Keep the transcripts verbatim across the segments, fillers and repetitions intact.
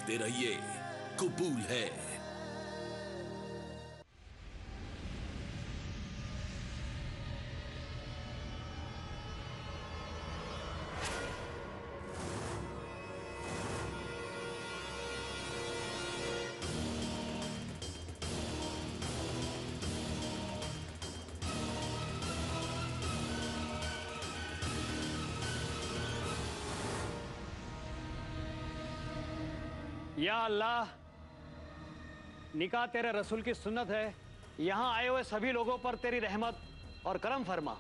देखते रहिए कबूल है। या अल्लाह, निकाह तेरे रसूल की सुन्नत है। यहां आए हुए सभी लोगों पर तेरी रहमत और करम फरमा।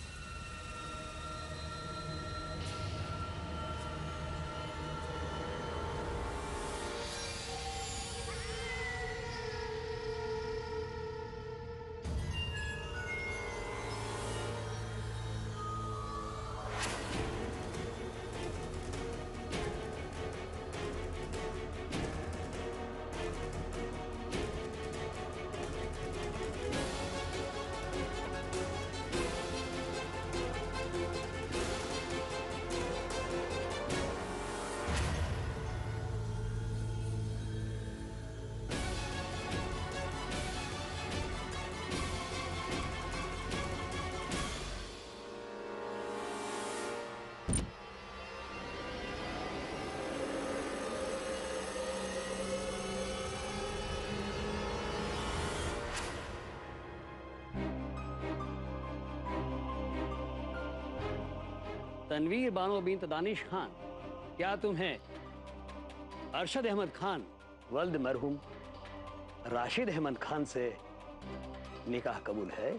तनवीर बानो बिन्त दानिश खान, क्या तुम्हें अरशद अहमद खान वल्द मरहूम राशिद अहमद खान से निकाह कबूल है?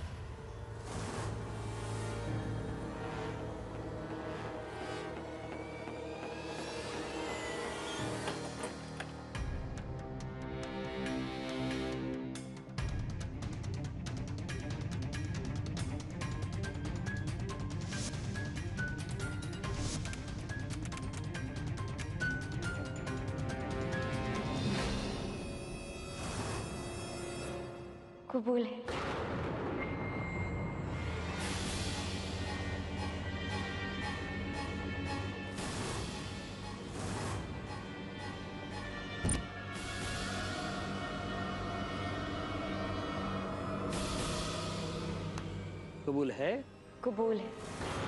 कबूल है। कबूल है। कबूल है।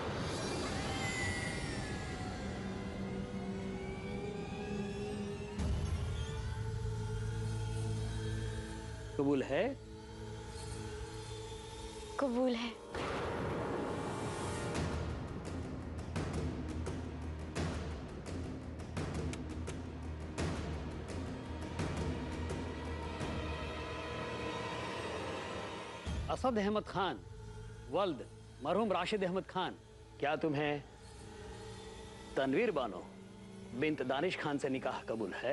कबूल है। कबूल है। असद अहमद खान वल्द मरहूम राशिद अहमद खान, क्या तुम्हें तनवीर बानो बिन्त दानिश खान से निकाह कबूल है?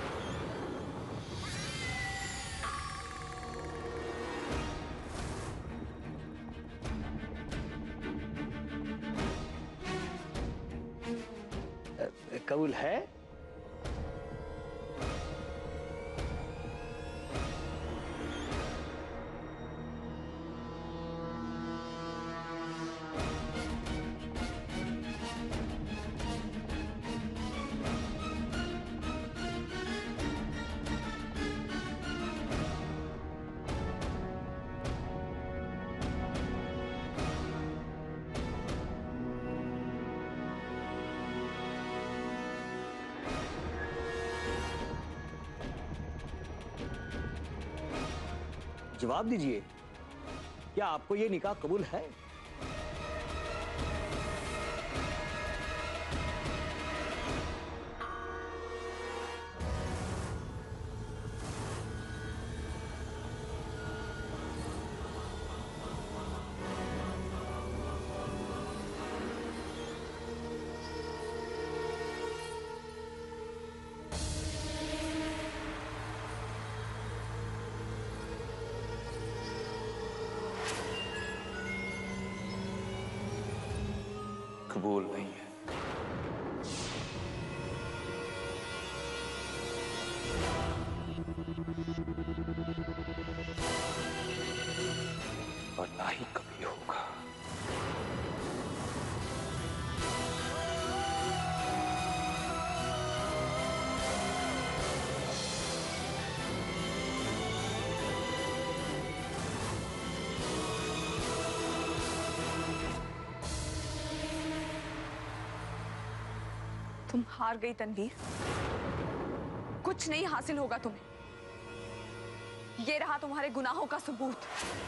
कबूल है। जवाब दीजिए, क्या आपको यह निकाह कबूल है? कबूल नहीं है। और ना ही कभी होगा। तुम हार गई तनवीर, कुछ नहीं हासिल होगा तुम्हें। ये रहा तुम्हारे गुनाहों का सबूत।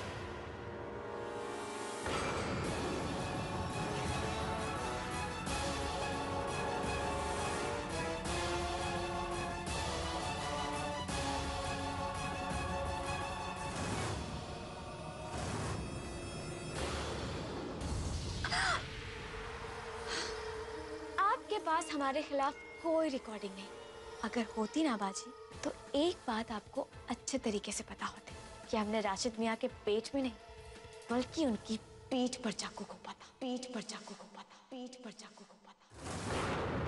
आपके पास हमारे खिलाफ कोई रिकॉर्डिंग नहीं। अगर होती ना बाजी तो एक बात आपको अच्छे तरीके से पता होती कि हमने राशिद मियाँ के पेट में नहीं बल्कि उनकी पीठ पर चाकू घोंपा था। पीठ पर चाकू घोंपा था। पीठ पर चाकू घोंपा था।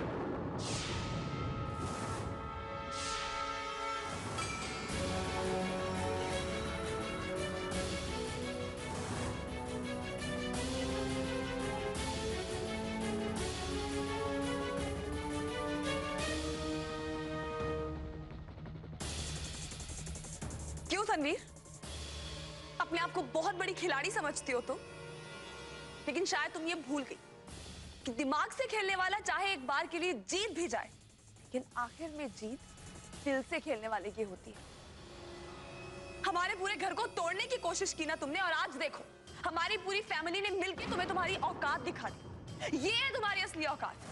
क्यों तनवीर, अपने आप को बहुत बड़ी खिलाड़ी समझती हो तो? लेकिन शायद तुम ये भूल गई कि दिमाग से खेलने वाला चाहे एक बार के लिए जीत भी जाए, लेकिन आखिर में जीत दिल से खेलने वाले की होती है। हमारे पूरे घर को तोड़ने की कोशिश की ना तुमने, और आज देखो हमारी पूरी फैमिली ने मिलकर तुम्हें तुम्हारी औकात दिखा दी। ये है तुम्हारी असली औकात।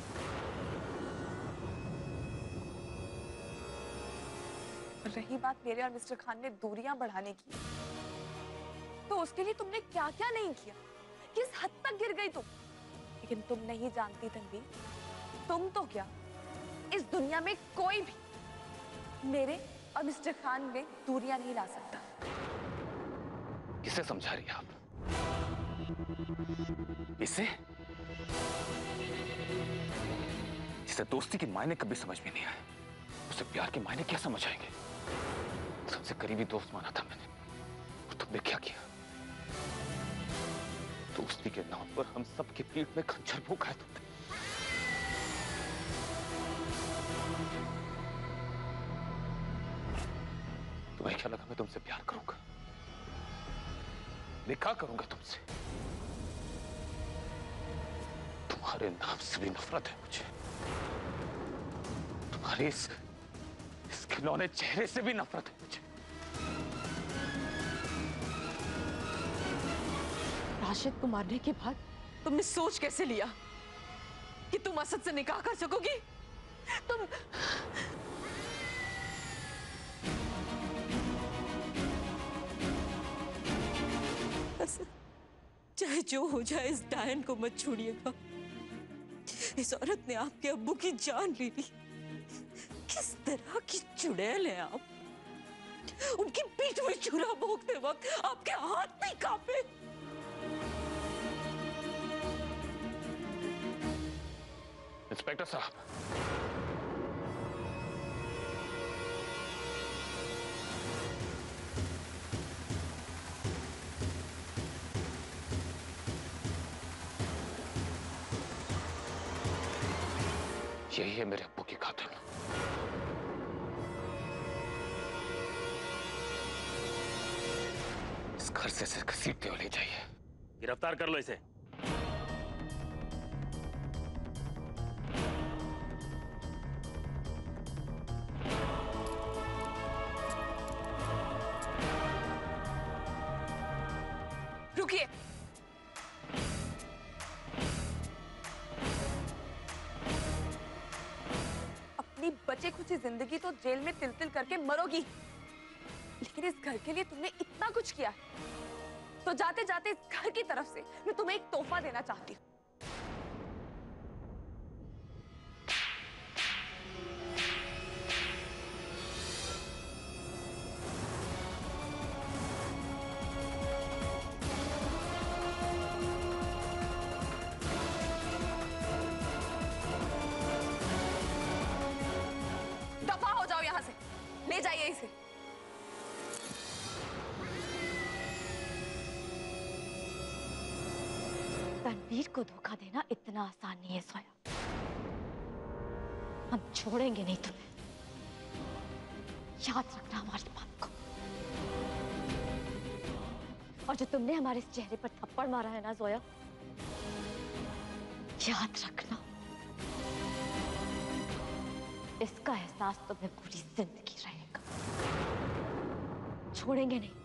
रही बात मेरे और मिस्टर खान में दूरियां बढ़ाने की, तो उसके लिए तुमने क्या क्या नहीं किया, किस हद तक गिर गई तुम। लेकिन तुम नहीं जानती तनवीर, तुम तो क्या, इस दुनिया में कोई भी मेरे और मिस्टर खान में दूरियां नहीं ला सकता। किसे समझा रही आप? इसे जिसे दोस्ती की मायने कभी समझ में नहीं आए, उसे प्यार के मायने क्या समझ आएंगे? सबसे करीबी दोस्त माना था मैंने, और तुमने क्या किया? दोस्ती के नाम पर हम सबके पीठ में खंजर भोंका है तुमने। तुम्हें क्या लगा मैं तुमसे प्यार करूंगा? निकाह करूंगा तुमसे? तुम्हारे नाम से भी नफरत है मुझे, तुम्हारे इस, इस खिलौने चेहरे से भी नफरत है मुझे। राशिद को मारने के बाद तुमने सोच कैसे लिया कि तुम असद से निकाह कर सकोगी? तुम असद, चाहे जो हो जाए इस डायन को मत छोड़िएगा। इस औरत ने आपके अब्बू की जान ले ली। किस तरह की चुड़ैल है आप। उनकी पीठ में छुरा भोंकते वक्त आपके हाथ नहीं कांपे? इंस्पेक्टर साहब, यही है मेरे अब्बू की कातिल। इस घर से इसे घसीटते हुए ले जाइए। गिरफ्तार कर लो इसे। रुकिए, अपनी बचे खुची जिंदगी तो जेल में तिल तिल करके मरोगी, लेकिन इस घर के लिए तुमने इतना कुछ किया, तो जाते जाते इस घर की तरफ से मैं तुम्हें एक तोहफा देना चाहती हूँ। दफा हो जाओ यहां से, ले जाइए इसे। तनवीर को धोखा देना इतना आसान नहीं है सोया। हम छोड़ेंगे नहीं तुम्हें, याद रखना हमारी बात को। और जो तुमने हमारे इस चेहरे पर थप्पड़ मारा है ना जोया, याद रखना इसका एहसास तुम्हें पूरी जिंदगी रहेगा। छोड़ेंगे नहीं,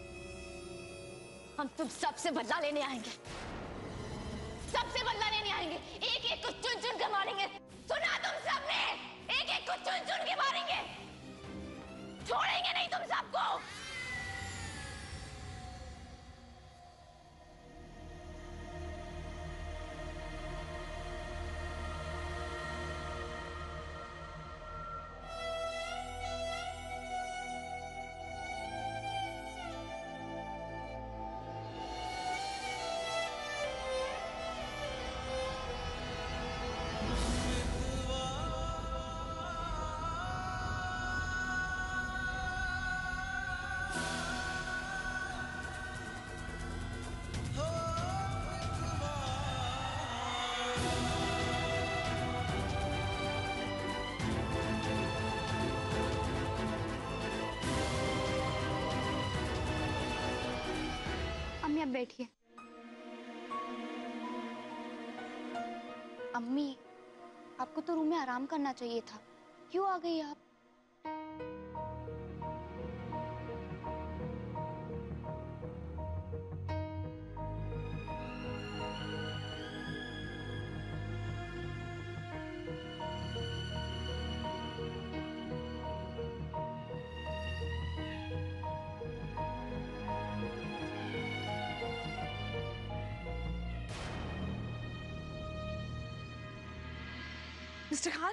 हम तुम सबसे बदला लेने आएंगे, सबसे बदला लेने आएंगे। एक एक को चुन चुन के मारेंगे। सुना तुम सबने? एक एक को चुन चुन के मारेंगे, छोड़ेंगे नहीं तुम सबको। अम्मी आप बैठिए। अम्मी आपको तो रूम में आराम करना चाहिए था, क्यों आ गई आप? मिस्टर खान,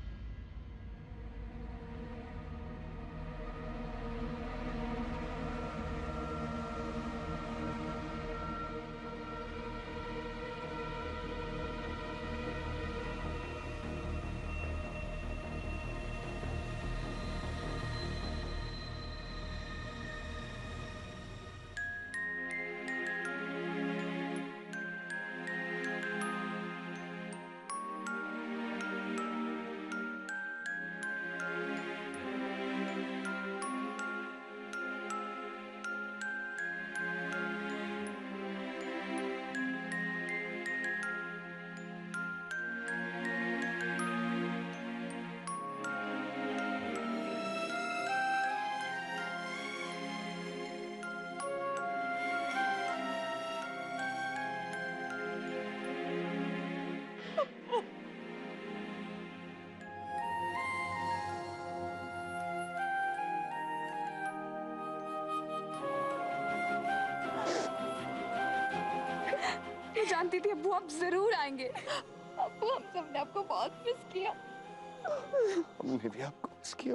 जानती थी अब्बू आप जरूर आएंगे। अब्बू हम सबने आपको बहुत मिस किया। हमने भी आपको मिस किया।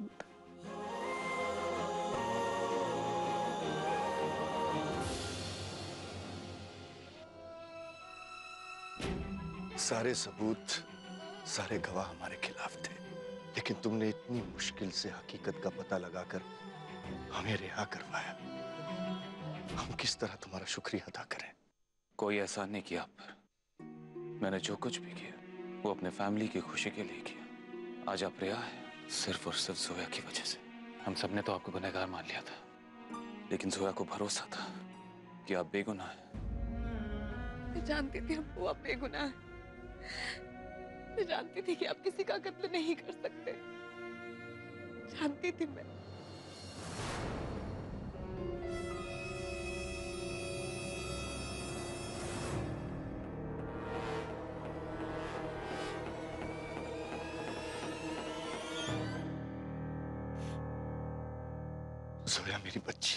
सारे सबूत, सारे गवाह हमारे खिलाफ थे, लेकिन तुमने इतनी मुश्किल से हकीकत का पता लगाकर हमें रिहा करवाया। हम किस तरह तुम्हारा शुक्रिया अदा करें? कोई एहसान नहीं किया आप पर। मैंने जो कुछ भी किया वो अपने फैमिली की खुशी के लिए किया। आज आप रिहा है सिर्फ और सिर्फ जोया की वजह से। हम सबने तो आपको गुनहगार मान लिया था, लेकिन जोया को भरोसा था कि आप बेगुनाह हैं। मैं जानती थी अब्बू आप बेगुनाह हैं। मैं जानती थी कि आप किसी का कत्ल नहीं कर सकते। जानती थी मैं। जोया मेरी बच्ची,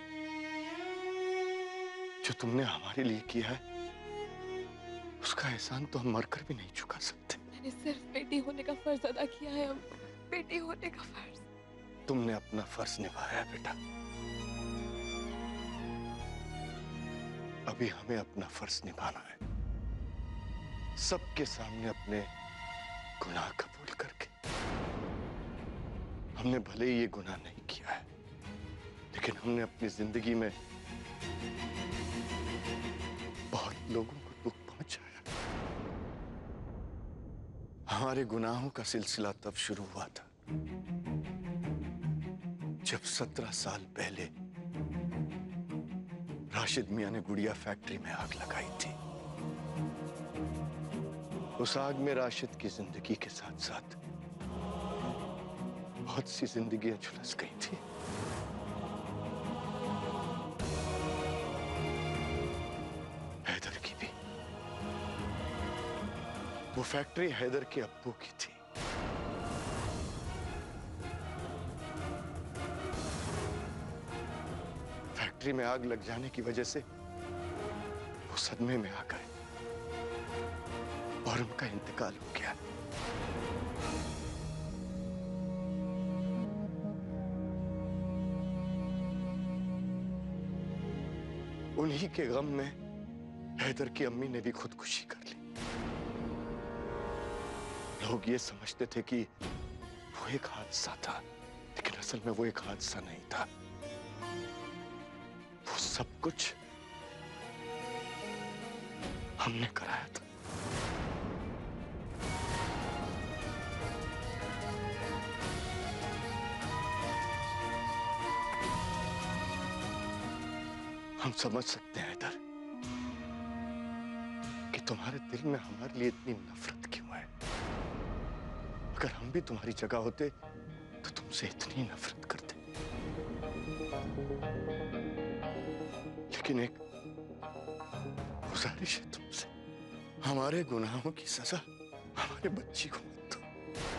जो तुमने हमारे लिए किया है उसका एहसान तो हम मरकर भी नहीं चुका सकते। मैंने सिर्फ बेटी होने का फर्ज अदा किया है अब्बू, बेटी होने का फर्ज। तुमने अपना फर्ज निभाया बेटा, अभी हमें अपना फर्ज निभाना है, सबके सामने अपने गुनाह कबूल करके। हमने भले ही ये गुनाह नहीं किया है, लेकिन हमने अपनी जिंदगी में बहुत लोगों को दुख पहुंचाया। हमारे गुनाहों का सिलसिला तब शुरू हुआ था जब सत्रह साल पहले राशिद मियां ने गुड़िया फैक्ट्री में आग लगाई थी। उस आग में राशिद की जिंदगी के साथ साथ बहुत सी जिंदगियां झुलस गई थी। हैदर की भी। वो फैक्ट्री हैदर के अब्बू की थी। फैक्ट्री में आग लग जाने की वजह से वो सदमे में आ गए और उनका इंतकाल हो गया। उन्हीं के गम में हैदर की अम्मी ने भी खुदकुशी कर ली। लोग ये समझते थे कि वो एक हादसा था, लेकिन असल में वो एक हादसा नहीं था। वो सब कुछ हमने कराया था। हम समझ सकते हैं हैदर कि तुम्हारे दिल में हमारे लिए इतनी नफरत क्यों है। अगर हम भी तुम्हारी जगह होते तो तुमसे इतनी नफरत करते। लेकिन एक गुजारिश है तुमसे, हमारे गुनाहों की सजा हमारे बच्ची को मत दो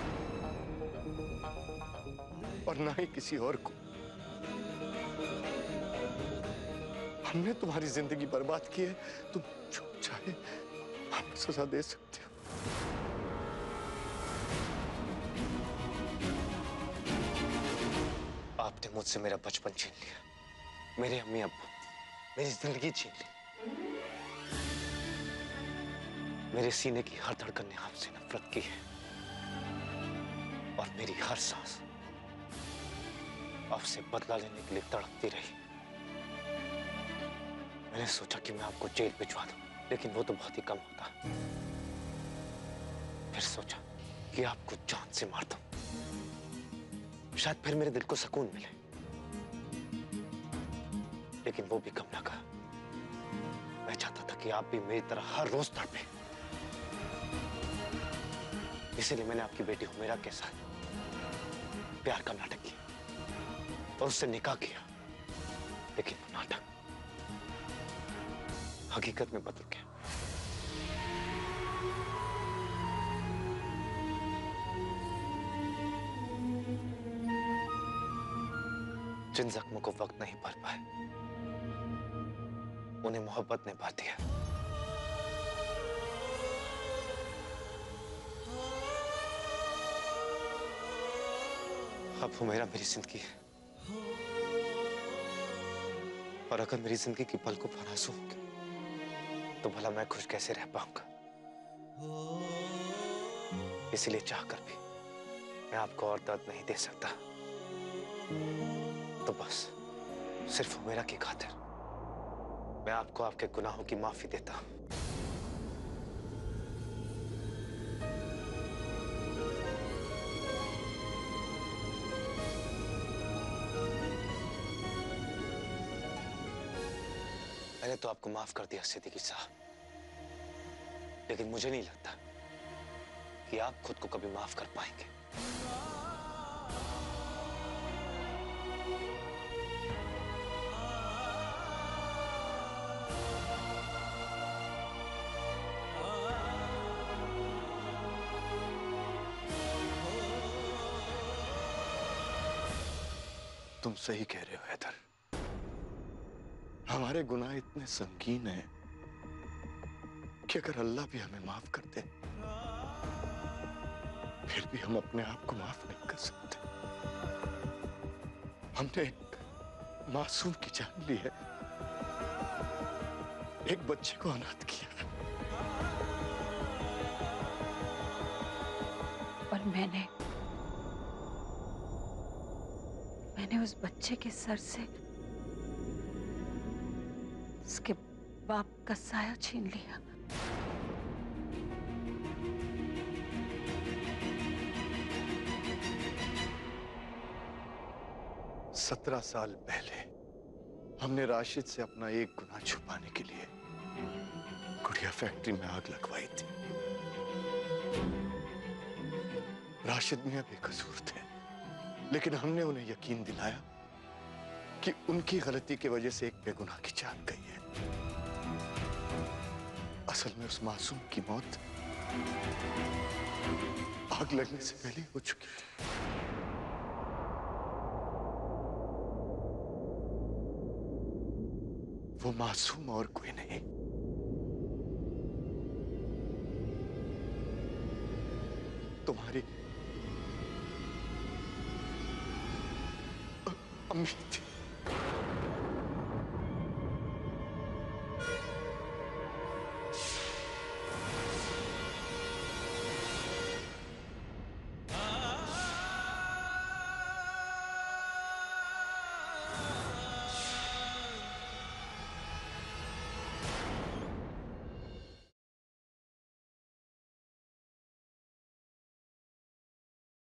और ना ही किसी और को। हमने तुम्हारी जिंदगी बर्बाद की है, तुम जो चाहे हमें सजा दे सकते हो। आपने मुझसे मेरा बचपन छीन लिया, मेरे अम्मी अब्बू, मेरी जिंदगी छीन ली। मेरे सीने की हर धड़कन ने आपसे नफरत की है और मेरी हर सांस आपसे बदला लेने के लिए तड़पती रही। मैंने सोचा कि मैं आपको जेल भिजवा दूं, लेकिन वो तो बहुत ही कम होता। फिर सोचा कि आपको जान से मार दूं, शायद फिर मेरे दिल को सुकून मिले, लेकिन वो भी कम लगा। मैं चाहता था कि आप भी मेरी तरह हर रोज तड़पे। इसीलिए मैंने आपकी बेटी हुमैरा के साथ प्यार का नाटक किया और उससे निकाह किया, लेकिन वो नाटक हकीकत में बदल गया। जिन जख्मों को वक्त नहीं भर पाए, उन्हें मोहब्बत ने भर दिया। अब हुमैरा मेरी जिंदगी है, और अगर मेरी जिंदगी की पल को फरासू होंगे तो भला मैं खुश कैसे रह पाऊंगा। इसलिए चाहकर भी मैं आपको और दर्द नहीं दे सकता। तो बस सिर्फ हुमैरा की खातिर मैं आपको आपके गुनाहों की माफी देता हूं। मैंने तो आपको माफ कर दिया सिद्दीकी साहब, लेकिन मुझे नहीं लगता कि आप खुद को कभी माफ कर पाएंगे। तुम सही कह रहे हो हैदर, हमारे गुनाह इतने संगीन हैं कि अगर अल्लाह भी हमें माफ कर दे, फिर भी हम अपने आप को माफ नहीं कर सकते। हमने एक मासूम की जान ली है, एक बच्चे को अनाथ किया, और मैंने मैंने उस बच्चे के सर से उसके बाप का साया छीन लिया। सत्रह साल पहले हमने राशिद से अपना एक गुनाह छुपाने के लिए गुड़िया फैक्ट्री में आग लगवाई थी। राशिद मियां बेकसूर थे, लेकिन हमने उन्हें यकीन दिलाया कि उनकी गलती की वजह से एक बेगुनाह की जान गई है। असल में उस मासूम की मौत आग लगने से पहले हो चुकी थी। वो मासूम और कोई नहीं, तुम्हारी अम्मी थी।